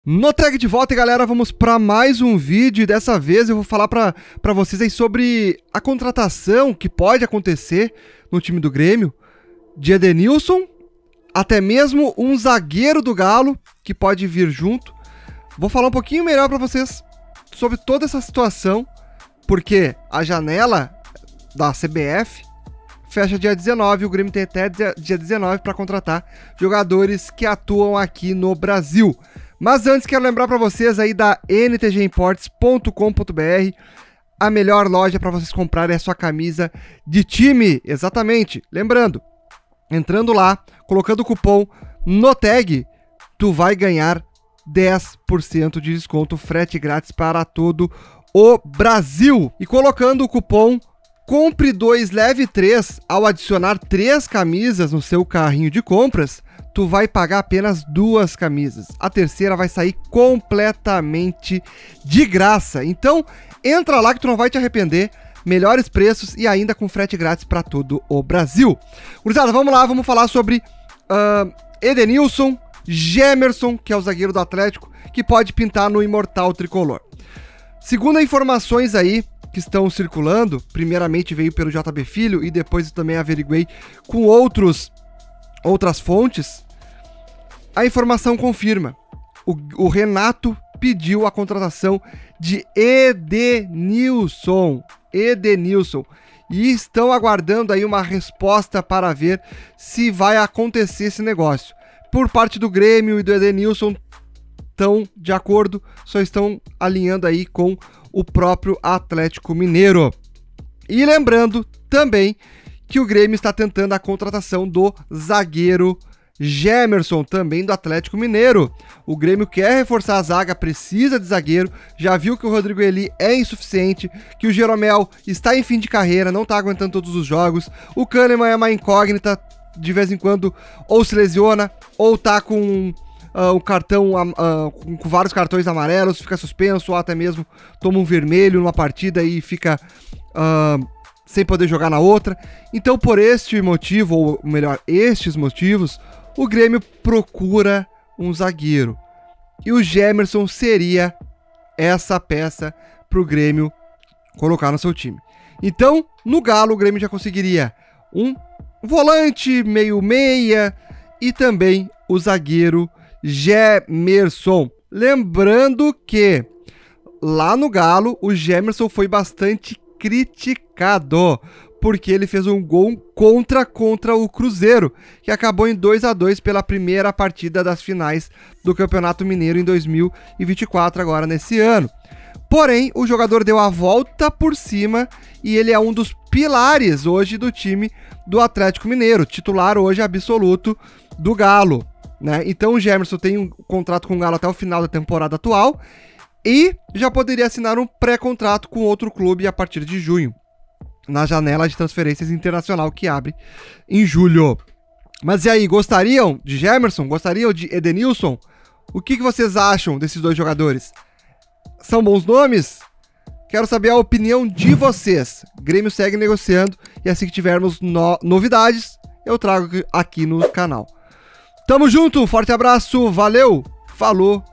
No Tag de volta, galera, vamos para mais um vídeo e dessa vez eu vou falar para vocês aí sobre a contratação que pode acontecer no time do Grêmio de Edenilson, até mesmo um zagueiro do Galo que pode vir junto. Vou falar um pouquinho melhor para vocês sobre toda essa situação, porque a janela da CBF fecha dia 19, o Grêmio tem até dia 19 para contratar jogadores que atuam aqui no Brasil. Mas antes, quero lembrar para vocês aí da ntgimports.com.br, a melhor loja para vocês comprarem a sua camisa de time, exatamente. Lembrando, entrando lá, colocando o cupom NOTAG, tu vai ganhar 10% de desconto, frete grátis para todo o Brasil. E colocando o cupom COMPRE 2, LEVE 3, ao adicionar 3 camisas no seu carrinho de compras, tu vai pagar apenas 2 camisas. A terceira vai sair completamente de graça. Então, entra lá que tu não vai te arrepender. Melhores preços e ainda com frete grátis para todo o Brasil. Gurizada, vamos lá, vamos falar sobre Edenilson, Gemerson, que é o zagueiro do Atlético, que pode pintar no Imortal Tricolor. Segundo informações aí que estão circulando, primeiramente veio pelo JB Filho e depois eu também averiguei com outras fontes, a informação confirma. O Renato pediu a contratação de Edenilson, e estão aguardando aí uma resposta para ver se vai acontecer esse negócio. Por parte do Grêmio e do Edenilson, estão de acordo, só estão alinhando aí com o próprio Atlético Mineiro. E lembrando também que o Grêmio está tentando a contratação do zagueiro Gemerson, também do Atlético Mineiro. O Grêmio quer reforçar a zaga, precisa de zagueiro, já viu que o Rodrigo Eli é insuficiente, que o Jeromel está em fim de carreira, não está aguentando todos os jogos, o Kahneman é uma incógnita, de vez em quando ou se lesiona, ou tá com o cartão, com vários cartões amarelos, fica suspenso, ou até mesmo toma um vermelho numa partida e fica sem poder jogar na outra. Então, por este motivo, ou melhor, estes motivos, o Grêmio procura um zagueiro. E o Gemerson seria essa peça para o Grêmio colocar no seu time. Então, no Galo, o Grêmio já conseguiria um volante meio meia e também o zagueiro Gemerson. Lembrando que lá no Galo, o Gemerson foi bastante criticado, porque ele fez um gol contra o Cruzeiro, que acabou em 2-2 pela primeira partida das finais do Campeonato Mineiro em 2024, agora nesse ano. Porém, o jogador deu a volta por cima e ele é um dos pilares hoje do time do Atlético Mineiro, titular hoje absoluto do Galo, né? Então o Gemerson tem um contrato com o Galo até o final da temporada atual e já poderia assinar um pré-contrato com outro clube a partir de junho, na janela de transferências internacional que abre em julho. Mas e aí, gostariam de Gemerson? Gostariam de Edenilson? O que vocês acham desses dois jogadores? São bons nomes? Quero saber a opinião de vocês. Grêmio segue negociando e assim que tivermos novidades, eu trago aqui no canal. Tamo junto, um forte abraço, valeu, falou